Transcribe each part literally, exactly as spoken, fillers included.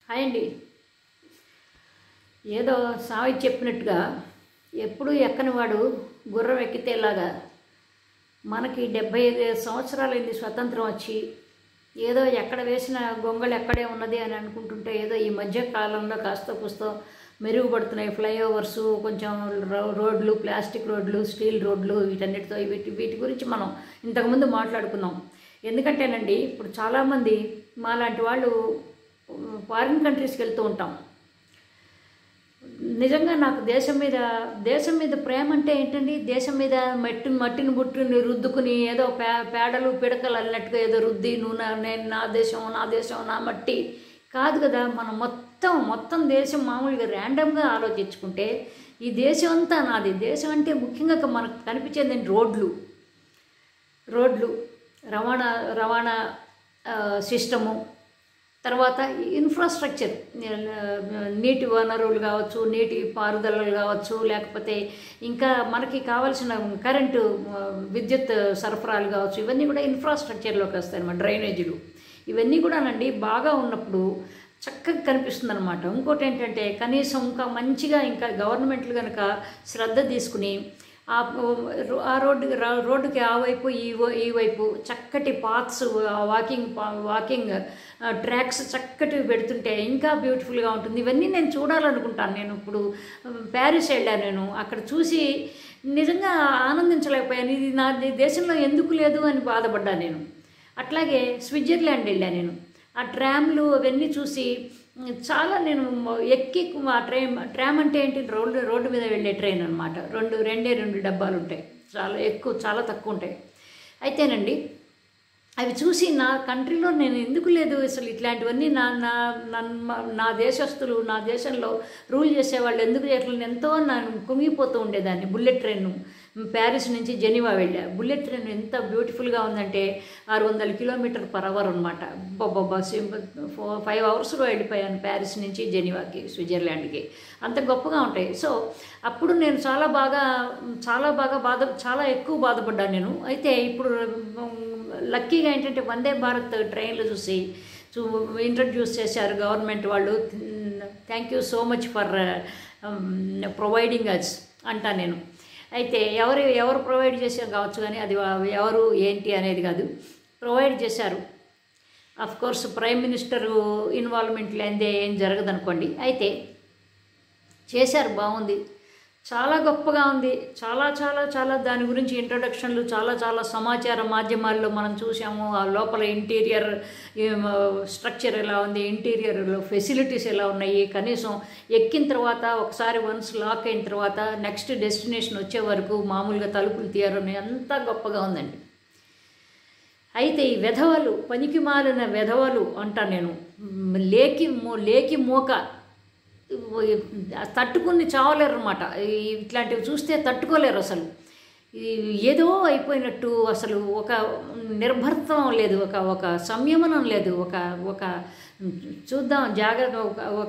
Hi అండి. ఏదో సావి చెప్పినట్టుగా ఎప్పుడు ఎక్కని వాడు గుర్రం ఎక్కితేలాగా మనకి డెబ్బై ఐదు సంవత్సరాలైంది స్వతంత్రం వచ్చి, ఏదో ఎక్కడ వేసిన గొంగళి ఎక్కడే ఉన్నది అని అనుకుంటుంటే ఏదో ఈ మధ్య కాలంలో కాస్త కూస్తో మెరుగుపడుతున్నాయి. ఫ్లైఓవర్సు, కొంచెం రోడ్లు, ప్లాస్టిక్ రోడ్లు, స్టీల్ రోడ్లు, వీటన్నిటితో వీటి వీటి గురించి మనం ఇంతకుముందు మాట్లాడుకున్నాం. ఎందుకంటేనండి, ఇప్పుడు చాలామంది మాలాంటి వాళ్ళు ఫారిన్ కంట్రీస్కి వెళ్తూ ఉంటాం. నిజంగా నాకు దేశం మీద దేశం మీద ప్రేమ అంటే ఏంటండి, దేశం మీద మట్టి మట్టిని బుట్టిని రుద్దుకుని ఏదో పే పేడలు పిడకలు అన్నట్టుగా ఏదో రుద్ది నువ్వు నేను నా దేశం నా దేశం నా మట్టి కాదు కదా. మనం మొత్తం మొత్తం దేశం మామూలుగా ర్యాండమ్గా ఆలోచించుకుంటే ఈ దేశం అంతా నాది. దేశం అంటే ముఖ్యంగా మనకు కనిపించేది రోడ్లు రోడ్లు రవాణా రవాణా సిస్టము, తర్వాత ఇన్ఫ్రాస్ట్రక్చర్, నీటి వనరులు కావచ్చు, నీటి పారుదలలు కావచ్చు, లేకపోతే ఇంకా మనకి కావాల్సిన కరెంటు విద్యుత్ సరఫరాలు కావచ్చు, ఇవన్నీ కూడా ఇన్ఫ్రాస్ట్రక్చర్లోకి వస్తాయి అన్నమాట. డ్రైనేజీలు ఇవన్నీ కూడానండి బాగా ఉన్నప్పుడు చక్కగా కనిపిస్తుంది అనమాట. ఇంకోటి ఏంటంటే, కనీసం ఇంకా మంచిగా ఇంకా గవర్నమెంట్లు కనుక శ్రద్ధ తీసుకుని ఆ ఆ రోడ్డు రోడ్డుకి ఆ వైపు ఈ ఈ వైపు చక్కటి పాత్స్, వాకింగ్ వాకింగ్ ట్రాక్స్ చక్కటి పెడుతుంటే ఇంకా బ్యూటిఫుల్గా ఉంటుంది. ఇవన్నీ నేను చూడాలనుకుంటాను. నేను ఇప్పుడు ప్యారిస్ వెళ్ళాను, నేను అక్కడ చూసి నిజంగా ఆనందించలేకపోయాను. ఇది నా దేశంలో ఎందుకు లేదు అని బాధపడ్డాను నేను. అట్లాగే స్విట్జర్లాండ్ వెళ్ళాను నేను. ఆ ట్రామ్లు అవన్నీ చూసి చాలా నేను ఎక్కి ఆ ట్రైన్ ట్రామ్ అంటే ఏంటి, రోడ్డు రోడ్డు మీద వెళ్ళే ట్రైన్ అనమాట. రెండు రెండే రెండు డబ్బాలు ఉంటాయి, చాలా ఎక్కువ చాలా తక్కువ ఉంటాయి. అయితేనండి అవి చూసి నా కంట్రీలో నేను ఎందుకు లేదు అసలు ఇట్లాంటివన్నీ నా నా నా దేశస్తులు నా దేశంలో రూల్ చేసేవాళ్ళు ఎందుకు చేయట్లేదు, ఎంతో నేను కుంగిపోతూ ఉండేదాన్ని. బుల్లెట్ ట్రైన్ ప్యారిస్ నుంచి జెనీవా వెళ్ళా. బుల్లెట్ ట్రైన్ ఎంత బ్యూటిఫుల్గా ఉందంటే ఆరు వందల కిలోమీటర్ పర్ అవర్ అనమాట. బాబా ఫోర్ ఫైవ్ అవర్స్లో వెళ్ళిపోయాను ప్యారిస్ నుంచి జెనీవాకి, స్విట్జర్లాండ్కి. అంత గొప్పగా ఉంటాయి. సో అప్పుడు నేను చాలా బాగా చాలా బాగా బాధ చాలా ఎక్కువ బాధపడ్డాను నేను. అయితే ఇప్పుడు లక్కీగా ఏంటంటే వందే భారత్ ట్రైన్లు చూసి చూ ఇంట్రడ్యూస్ చేశారు గవర్నమెంట్ వాళ్ళు. Thank you so much for providing us అంటా నేను. అయితే ఎవరు ఎవరు ప్రొవైడ్ చేశారు కావచ్చు, కానీ అది ఎవరు ఏంటి అనేది కాదు, ప్రొవైడ్ చేశారు. Of course prime minister involvement లేనిదే ఏం జరగదనుకోండి. అయితే చేశారు, బాగుంది, చాలా గొప్పగా ఉంది. చాలా చాలా చాలా దాని గురించి ఇంట్రొడక్షన్లు చాలా చాలా సమాచార మాధ్యమాల్లో మనం చూసాము. ఆ లోపల ఇంటీరియర్ స్ట్రక్చర్ ఎలా ఉంది, ఇంటీరియర్లో ఫెసిలిటీస్ ఎలా ఉన్నాయి, కనీసం ఎక్కిన తర్వాత ఒకసారి వన్స్ లాక్ అయిన తర్వాత నెక్స్ట్ డెస్టినేషన్ వచ్చే వరకు మామూలుగా తలుపులు తీయడం అంతా గొప్పగా ఉందండి. అయితే ఈ వెధవలు, పనికి మాలిన వెధవలు అంటా నేను, లేకి లేకి మూక తట్టుకుని చావలేరు అనమాట. ఇట్లాంటివి చూస్తే తట్టుకోలేరు అసలు. ఏదో అయిపోయినట్టు, అసలు ఒక నిర్భర్తం లేదు, ఒక ఒక సంయమనం లేదు, ఒక ఒక చూద్దాం జాగ్రత్త, ఒక ఒక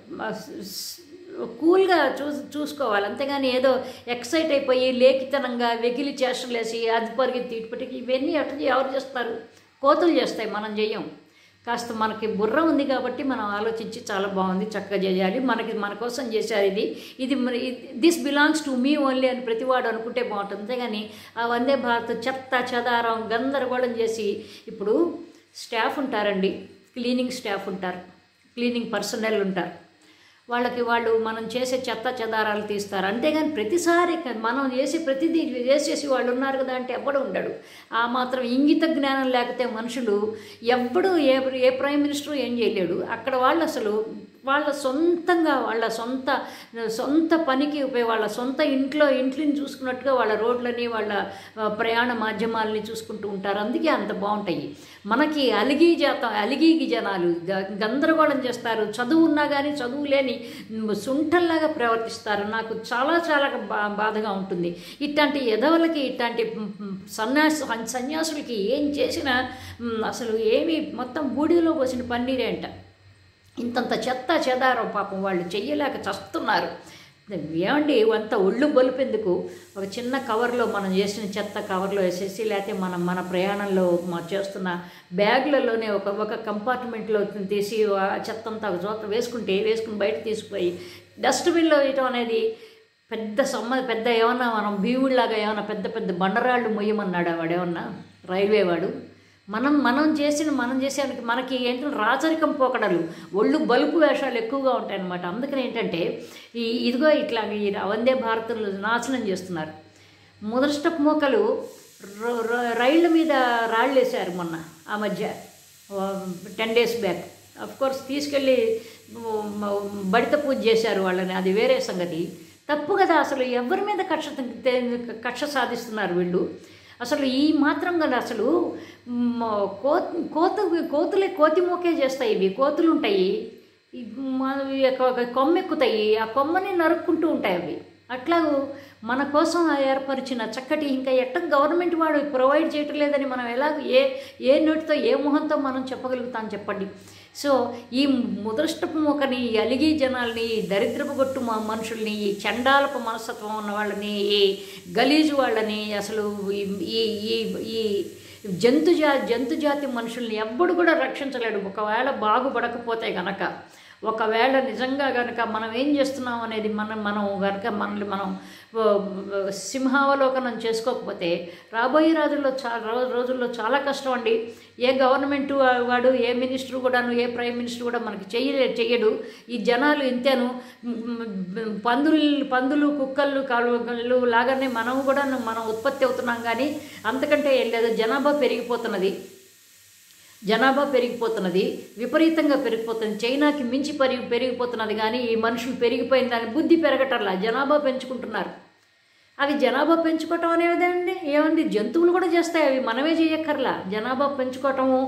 కూల్గా చూ చూసుకోవాలి అంతేగాని ఏదో ఎక్సైట్ అయిపోయి లేఖితనంగా వెకిలి చేష్టలేసి అది పరిగెత్తి ఇటుపటికి ఇవన్నీ అటు ఎవరు చేస్తారు? కోతులు చేస్తాయి, మనం చెయ్యం. కాస్త మనకి బుర్ర ఉంది కాబట్టి మనం ఆలోచించి చాలా బాగుంది, చక్కగా చేయాలి, మనకి మన కోసం చేశారు, ఇది ఇది this belongs to me only అని ప్రతివాడు అనుకుంటే బాగుంటుంది. అంతేగాని ఆ వందే భారత్ చెత్త చెదారం గందరగోళం చేసి, ఇప్పుడు స్టాఫ్ ఉంటారండి, క్లీనింగ్ స్టాఫ్ ఉంటారు, క్లీనింగ్ పర్సనల్ ఉంటారు, వాళ్ళకి వాళ్ళు మనం చేసే చెత్త చెదారాలు తీస్తారు. అంతేగాని ప్రతిసారి మనం చేసే ప్రతిదీ చేసేసి వాళ్ళు ఉన్నారు కదా అంటే ఎవ్వడు ఉండడు. ఆ మాత్రం ఇంగిత జ్ఞానం లేకపోతే మనుషులు ఎవ్వడు ఏ ఏ ప్రైమ్ మినిస్టర్ ఏం చేయలేడు. అక్కడ వాళ్ళు అసలు వాళ్ళ సొంతంగా వాళ్ళ సొంత సొంత పనికి ఉపయోగ వాళ్ళ సొంత ఇంట్లో ఇంట్లోని చూసుకున్నట్టుగా వాళ్ళ రోడ్లని వాళ్ళ ప్రయాణ మాధ్యమాలని చూసుకుంటూ ఉంటారు. అందుకే అంత బాగుంటాయి. మనకి అలిగి జాతం అలిగి జనాలు గందరగోళం చేస్తారు. చదువు ఉన్నా కానీ చదువు లేని సుంఠల్లాగా ప్రవర్తిస్తారు. నాకు చాలా చాలా బా బాధగా ఉంటుంది. ఇట్లాంటి ఎదవలకి, ఇట్లాంటి సన్యాస సన్యాసులకి ఏం చేసినా అసలు ఏమి మొత్తం బూడిదలో పోసిన పన్నీరే అంట. ఇంతంత చెత్త చెదారం పాపం వాళ్ళు చెయ్యలేక చస్తున్నారు. ఏమండి అంత ఒళ్ళు బలుపెందుకు? ఒక చిన్న కవర్లో మనం చేసిన చెత్త కవర్లో వేసేసి, లేకపోతే మనం మన ప్రయాణంలో చేస్తున్న బ్యాగులలోనే ఒక ఒక కంపార్ట్మెంట్లో తీసి చెత్త అంతా ఒక చోట వేసుకుంటే వేసుకుని బయట తీసుకుపోయి డస్ట్బిన్లో వేయటం అనేది పెద్ద సమ్మ పెద్ద ఏమన్నా మనం భీముడిలాగా ఏమన్నా పెద్ద పెద్ద బండరాళ్ళు మొయ్యమన్నాడు వాడేమన్నా రైల్వే వాడు. మనం మనం చేసిన మనం చేసేందుకు మనకి ఏంటంటే రాచరికం పోకడలు, ఒళ్ళు బలుపు వేషాలు ఎక్కువగా ఉంటాయన్నమాట. అందుకని ఏంటంటే ఈ ఇదిగో ఇట్లా ఈ వందే భారత్లు నాశనం చేస్తున్నారు. ముదృష్టపు మూకలు రైళ్ళ మీద రాళ్ళు వేశారు మొన్న ఆ మధ్య టెన్ డేస్ బ్యాక్. అఫ్కోర్స్ తీసుకెళ్ళి బడిత పూజ చేశారు వాళ్ళని, అది వేరే సంగతి. తప్పు కదా, అసలు ఎవరి మీద కక్ష కక్ష సాధిస్తున్నారు వీళ్ళు? అసలు ఈ మాత్రం కదా, అసలు కో కోత కోతులే కోతి మోకే చేస్తాయి. ఇవి కోతులు ఉంటాయి, కొమ్మ ఎక్కుతాయి, ఆ కొమ్మని నరుక్కుంటూ ఉంటాయి అవి. అట్లా మన కోసం ఏర్పరిచిన చక్కటి ఇంకా ఎట్ట గవర్నమెంట్ వాడు ప్రొవైడ్ చేయటం లేదని మనం ఎలా ఏ ఏ నోటితో ఏ మొహంతో మనం చెప్పగలుగుతాం చెప్పండి. సో ఈ ముదృష్టపు మొక్కని, ఈ అలిగి జనాల్ని, ఈ దరిద్రపు గొట్టు మనుషుల్ని, ఈ చండాలపు మనస్తత్వం ఉన్న వాళ్ళని, ఈ గలీజు వాళ్ళని, అసలు ఈ ఈ ఈ జంతు జా జంతు జాతి మనుషుల్ని ఎవ్వడు కూడా రక్షించలేడు. ఒకవేళ బాగుపడకపోతే కనుక, ఒకవేళ నిజంగా కనుక మనం ఏం చేస్తున్నాం అనేది మనం మనం కనుక మనల్ని మనం సింహావలోకనం చేసుకోకపోతే రాబోయే రోజుల్లో చా రోజుల్లో చాలా కష్టం అండి. ఏ గవర్నమెంట్ వాడు, ఏ మినిస్టర్ కూడాను, ఏ ప్రైమ్ మినిస్టర్ కూడా మనకి చెయ్యలే చెయ్యడు. ఈ జనాలు ఇంతేను, పందులు పందులు కుక్కలు కాళ్ళు లాగానే మనం కూడా మనం ఉత్పత్తి అవుతున్నాం. కానీ అంతకంటే ఏం లేదు. జనాభా పెరిగిపోతున్నది, జనాభా పెరిగిపోతున్నది, విపరీతంగా పెరిగిపోతుంది. చైనాకి మించి పెరిగి పెరిగిపోతున్నది కానీ ఈ మనుషులు పెరిగిపోయిన దాని బుద్ధి పెరగటంలా, జనాభా పెంచుకుంటున్నారు. అవి జనాభా పెంచుకోవటం అనేదండి ఏమండి, జంతువులు కూడా చేస్తాయి, అవి మనమే చేయక్కర్లా. జనాభా పెంచుకోవటము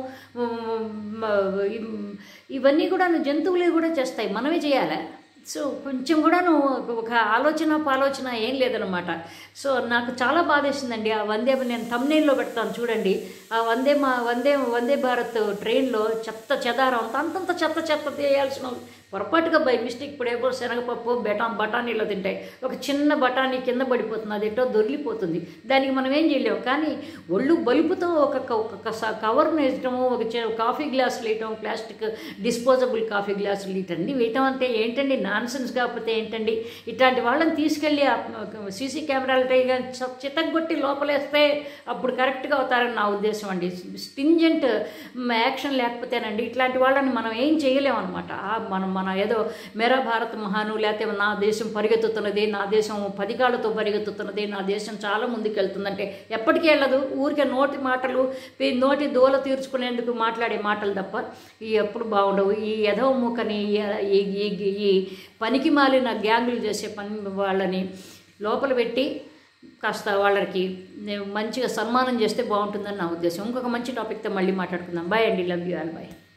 ఇవన్నీ కూడా జంతువులు కూడా చేస్తాయి, మనమే చేయాలి. సో కొంచెం కూడాను ఒక ఆలోచన పాలోచన ఏం లేదనమాట. సో నాకు చాలా బాధేసిందండి. ఆ వందే, నేను థంబ్నెయిల్లో పెడతాను చూడండి, ఆ వందే మా వందే వందే భారత్ ట్రైన్లో చెత్త చెదారం అంతంత చెత్త చెత్త తీయాల్సిన పొరపాటుగా బై మిస్టేక్ ఇప్పుడు ఏమో శనగపప్పు బెటా బఠానీలో తింటాయి, ఒక చిన్న బఠానీ కింద పడిపోతుంది, అది ఎటో దొరికిపోతుంది, దానికి మనం ఏం చేయలేము. కానీ ఒళ్ళు బలుపుతో ఒక ఒక కవర్ను వేయటము, ఒక కాఫీ గ్లాసులు వేయటం, ప్లాస్టిక్ డిస్పోజబుల్ కాఫీ గ్లాసులు వీటన్ని వేయటం అంటే ఏంటండి, నాన్సెన్స్. కాకపోతే ఏంటండి, ఇట్లాంటి వాళ్ళని తీసుకెళ్ళి సీసీ కెమెరాలు చితగ్గొట్టి లోపలేస్తే అప్పుడు కరెక్ట్గా అవుతారని నా ఉద్దేశం అండి. స్టింజెంట్ యాక్షన్ లేకపోతేనండి ఇట్లాంటి వాళ్ళని మనం ఏం చేయలేము అనమాట. మనం మన ఏదో మేరా భారత్ మహాను, లేకపోతే నా దేశం పరిగెత్తుతున్నది, నా దేశం పది కాళ్ళతో పరిగెత్తుతున్నది, నా దేశం చాలా ముందుకు వెళ్తుందంటే ఎప్పటికీ వెళ్ళదు. ఊరికే నోటి మాటలు, నోటి దోల తీర్చుకునేందుకు మాట్లాడే మాటలు తప్ప ఈ ఎప్పుడు బాగుండవు. ఈ ఎదవ మూకని, ఈ పనికి మాలిన గ్యాంగులు చేసే పని వాళ్ళని లోపల పెట్టి కాస్త వాళ్ళకి మంచిగా సన్మానం చేస్తే బాగుంటుందని నా ఉద్దేశం. ఇంకొక మంచి టాపిక్తో మళ్ళీ మాట్లాడుకుందాం. బాయ్ అండి, లవ్ యూ ఆల్, బాయ్.